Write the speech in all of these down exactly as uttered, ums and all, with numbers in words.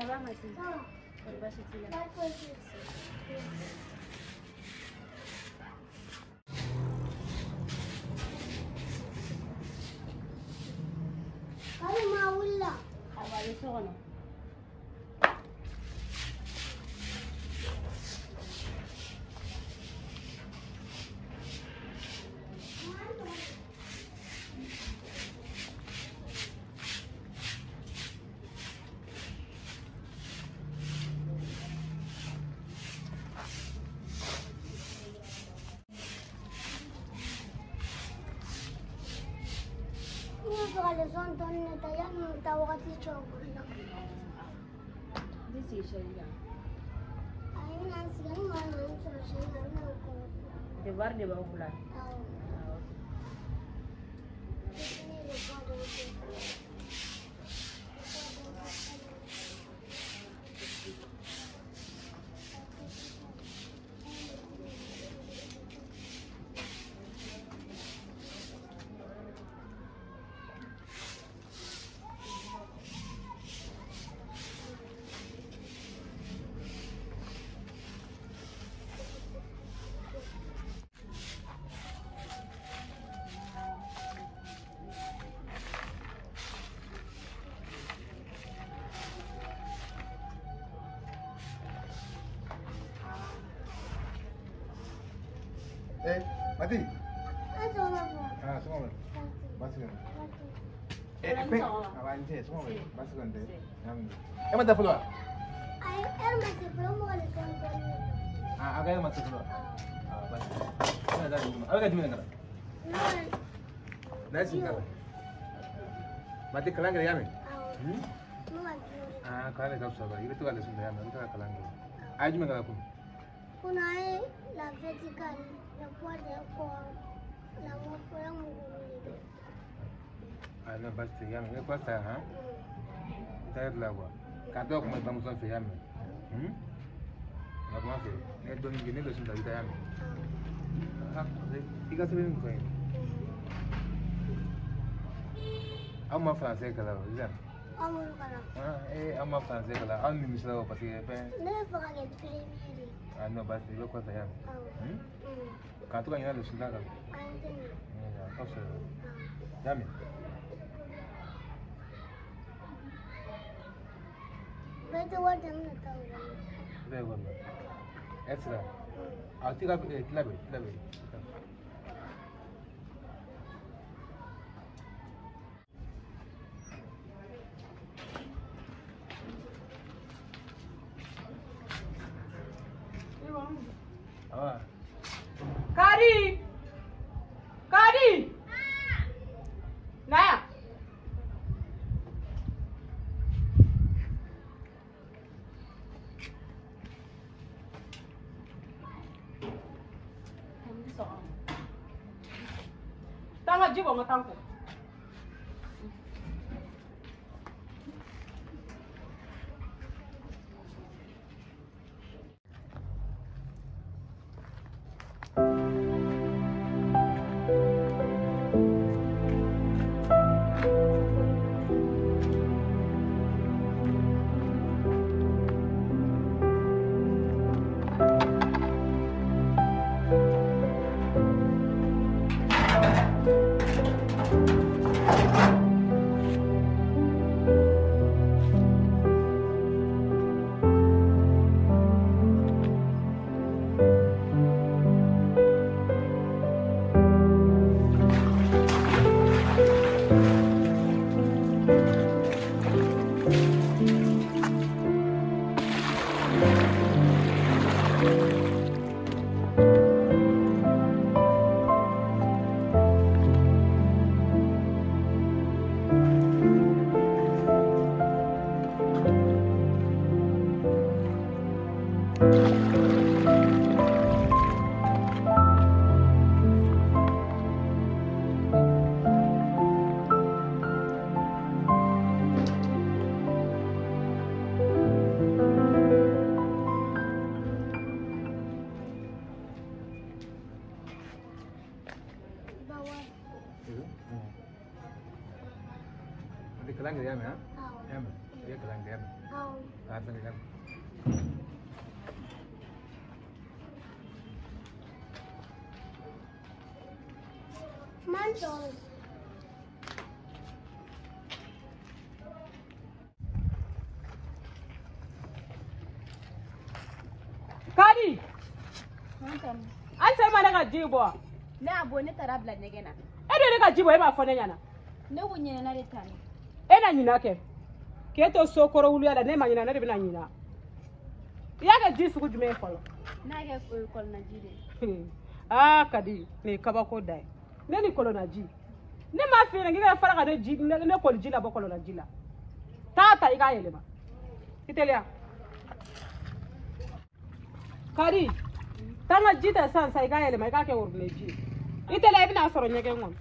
va masih. Berbahasa Cina. Kalau mau lah. Awal itu kan. Kalau son ton tanya tahu kati coklat. Di sisi ya. Ayo nanti kan mana sosial mana aku. Di bar di bawah bulan. Tahu. Ini rekod itu. Eh, mati. Ada apa? Ah, semua. Masukkan. Eh, Orang pe. seolah. Awan je, semua. Si. Masukkan deh. Si. Yang. Eh, mana follow? Ayo, ayo masih belum mau ditonton. Ah, agak yang masuk follow. Ah, bas. Mana dah dulu. Agak di mana? Non. Nasi kau. Mati kelang ke yamin. Hmm? Mau lagi. Ah, kalau kau sabar. Itu tu kalau sudah yamin, itu kelang ke. Ayo mana kau? Kunai la vertical la puerta ko la mo fuera mo gulile. Ah, no bas tu yamin. Ini kuasa ha? Saya lagu. Kado aku mau bangun sampai yamin. Hmm? Aku masih. Ini dua minggu ini sudah kita yamin. Ah, tiga sebelum kau ini. Amma français kala zan Amul kala. ah eh amma français kala an ni misla parce que pe Ne faga le premier. ah no bas yo ko ta yan hmm ka to kan yana sun daga Antene. ya ko se yami Bete wata mun tawo. be wala extra ah tiga eh tilabe tilabe ah Kari. Kari. Naya. Tanga jibo matanko. Nanti kelang ke yamin ha Tahu. yamin dia kelang ke yamin Tahu. African. Mansion. Kadi, Mantam. an sai ma daga jibo. Ne abo ne tarabla negena. E do daga jibo e ma fone nyana. Ne wunyene na retani. E na nyina ke. Ke to sokoro wulu ya da ne ma nyina na de na nyina. Ya ga ji su gujume kolo. Na ga ko kol na jide. Ah Kadi, ne kaba ko dai. Ne ni kolo na ji. Ne ma fi na ngira fara ga de ji ne ne kolo ji la ba kolo na ji la. Tata iga yele ba. Itelia. Kadi, tanga jita san sai ga yele mai ka ke wurne ji. Itelia bina soro nyege ngon.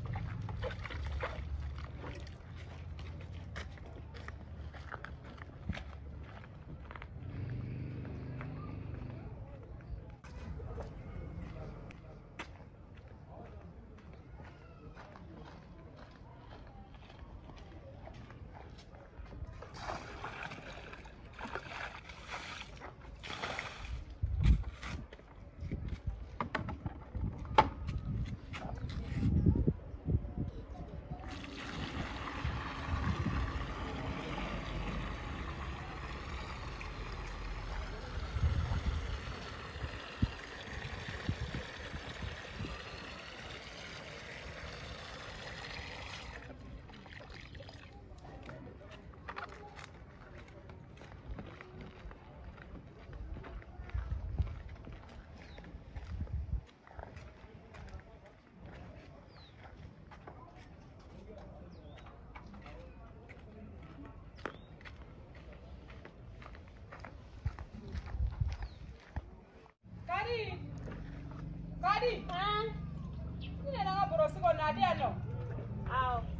Kadi, ah, ini nak borosi kau nadia no. Aw.